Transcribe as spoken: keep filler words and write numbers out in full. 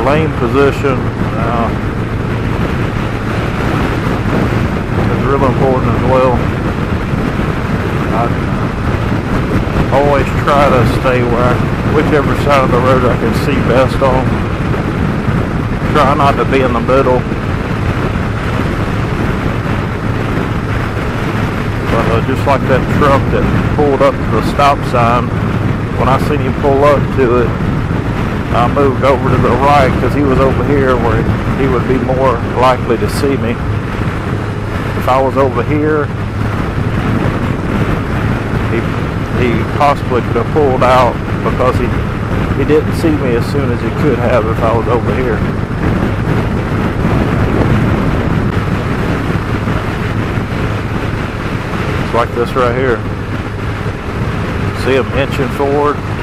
lane position uh, is real important as well. I always try to stay where I, whichever side of the road I can see best on. Try not to be in the middle. But uh, just like that truck that pulled up to the stop sign, when I seen him pull up to it, I moved over to the right because he was over here where he would be more likely to see me. If I was over here, he, he possibly could have pulled out because he, he didn't see me as soon as he could have if I was over here. It's like this right here. See him inching forward.